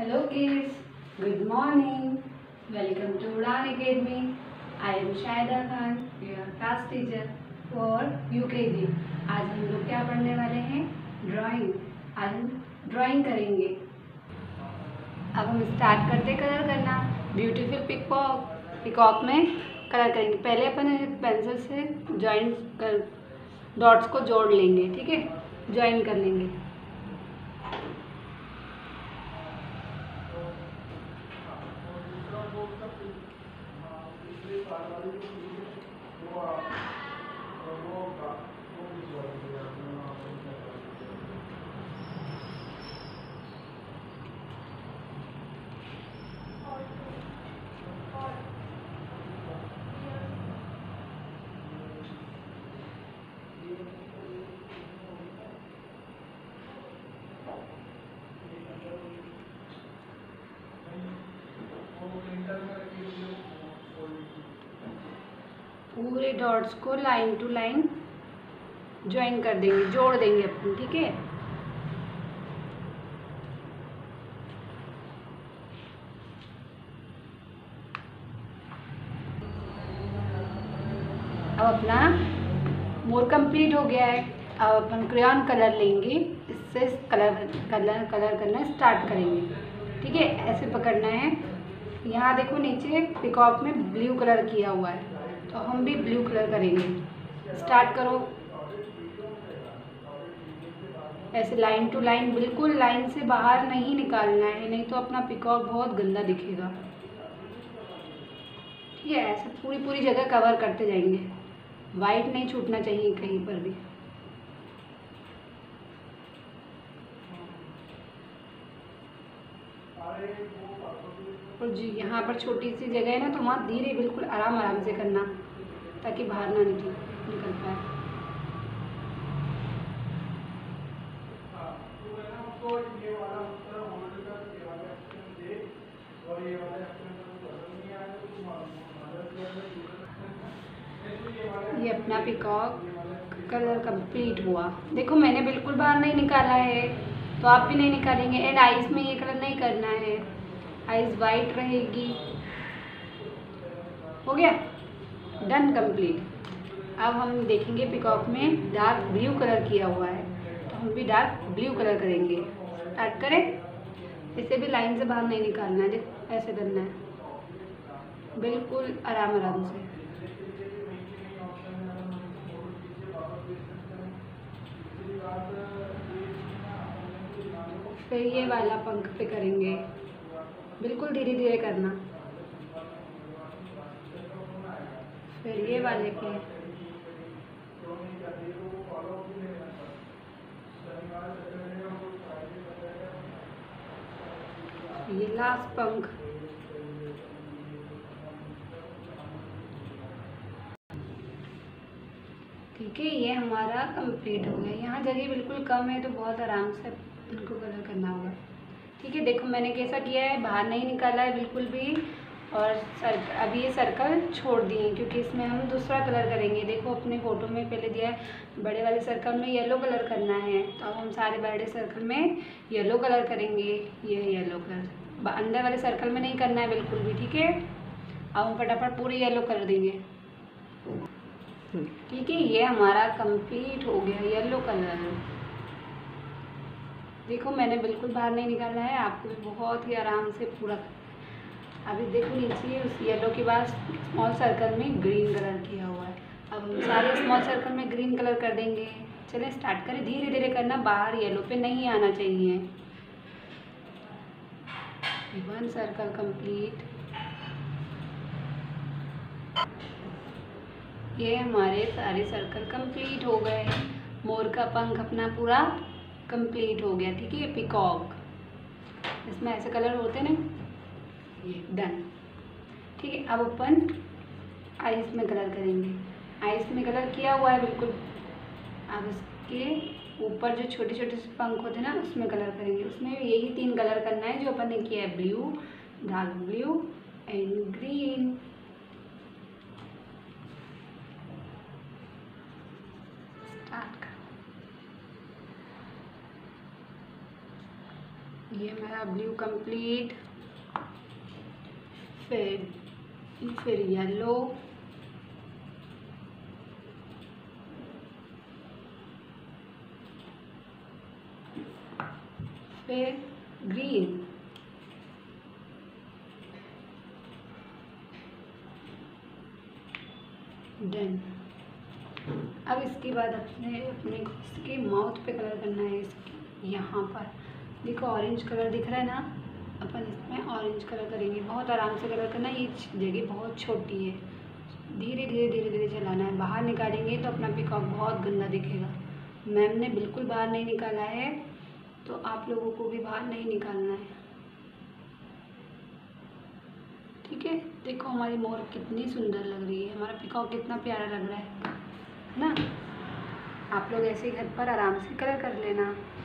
Hello kids, good morning. Welcome to Udan Academy. I am Shaida Khan, your class teacher for UKG. आज हम लोग क्या पढ़ने वाले हैं? ड्राइंग। आज हम ड्राइंग करेंगे। अब हम स्टार्ट करते कलर करना। ब्यूटीफुल पिकॉक में कलर करेंगे। पहले अपन पेंसिल से ज्वाइन कर डॉट्स को जोड़ लेंगे, ठीक है, ज्वाइन कर लेंगे। पूरे डॉट्स को लाइन टू लाइन ज्वाइन कर देंगे, जोड़ देंगे अपन, ठीक है। अब अपना मोर कंप्लीट हो गया है। अब अपन क्रेयॉन कलर लेंगे, इससे कलर करना स्टार्ट करेंगे, ठीक है। ऐसे पकड़ना है। यहाँ देखो नीचे पिकॉक में ब्लू कलर किया हुआ है, तो हम भी ब्लू कलर करेंगे। स्टार्ट करो। ऐसे लाइन टू लाइन, बिल्कुल लाइन से बाहर नहीं निकालना है, नहीं तो अपना पिकॉक बहुत गंदा दिखेगा, ठीक है। ऐसे पूरी जगह कवर करते जाएंगे। वाइट नहीं छूटना चाहिए कहीं पर भी। और जी यहाँ पर छोटी सी जगह है ना, तो वहाँ धीरे बिल्कुल आराम से करना, ताकि बाहर ना निकल पाए। ये अपना पिकॉक कलर कंप्लीट हुआ। देखो मैंने बिल्कुल बाहर नहीं निकाला है, तो आप भी नहीं निकालेंगे। एंड आइज में ये कलर नहीं करना है, आइज वाइट रहेगी। हो गया, डन कंप्लीट। अब हम देखेंगे पिकॉक में डार्क ब्लू कलर किया हुआ है, तो हम भी डार्क ब्लू कलर करेंगे। स्टार्ट करें। इसे भी लाइन से बाहर नहीं निकालना है, देखो ऐसे करना है, बिल्कुल आराम से। फिर ये वाला पंख पे करेंगे, बिल्कुल धीरे करना। फिर ये वाले पे, ये लास्ट पंख। ठीक है, ये हमारा कंप्लीट हो गया। यहाँ जगह बिल्कुल कम है, तो बहुत आराम से इनको कलर करना होगा, ठीक है। देखो मैंने कैसा किया है, बाहर नहीं निकाला है बिल्कुल भी। और अभी ये सर्कल छोड़ दिए, क्योंकि इसमें हम दूसरा कलर करेंगे। देखो अपने फोटो में पहले दिया है बड़े वाले सर्कल में येलो कलर करना है, तो अब हम सारे बड़े सर्कल में येलो कलर करेंगे। ये येलो कलर अंदर वाले सर्कल में नहीं करना है बिल्कुल भी, ठीक है। अब हम फटाफट पूरे येलो कर देंगे, ठीक है। ये हमारा कंप्लीट हो गया येलो कलर। देखो मैंने बिल्कुल बाहर नहीं निकाला है, आपको भी बहुत ही आराम से पूरा। अभी देखो नीचे उस येलो के बाद स्मॉल सर्कल में ग्रीन कलर किया हुआ है। अब हम सारे स्मॉल सर्कल में ग्रीन कलर कर देंगे। चलें स्टार्ट करें। धीरे करना, बाहर येलो पे नहीं आना चाहिए। One circle complete. ये हमारे सारे सर्कल कंप्लीट हो गए। मोर का पंख अपना पूरा कंप्लीट हो गया, ठीक है। पिकॉक, इसमें ऐसे कलर होते ना, ये डन, ठीक है। अब अपन आइस में कलर करेंगे। आइस में कलर किया हुआ है बिल्कुल। अब इसके ऊपर जो छोटे से पंख होते हैं ना, उसमें कलर करेंगे। उसमें यही 3 कलर करना है जो अपन ने किया है, blue, dark blue and green. Start कर। ये हमारा ब्लू कंप्लीट, फिर येलो, फिर ग्रीन, डन। अब इसके बाद अपने इसके माउथ पे कलर करना है। इसके यहाँ पर देखो ऑरेंज कलर दिख रहा है ना, अपन इसमें ऑरेंज कलर करेंगे। बहुत आराम से कलर करना है, ये जगह बहुत छोटी है, धीरे धीरे धीरे धीरे चलाना है। बाहर निकालेंगे तो अपना पीकॉक बहुत गंदा दिखेगा। मैम ने बिल्कुल बाहर नहीं निकाला है, तो आप लोगों को भी बाहर नहीं निकालना है, ठीक है। देखो हमारी मोर कितनी सुंदर लग रही है, हमारा पीकॉक कितना प्यारा लग रहा है ना। आप लोग ऐसे ही घर पर आराम से कलर कर लेना।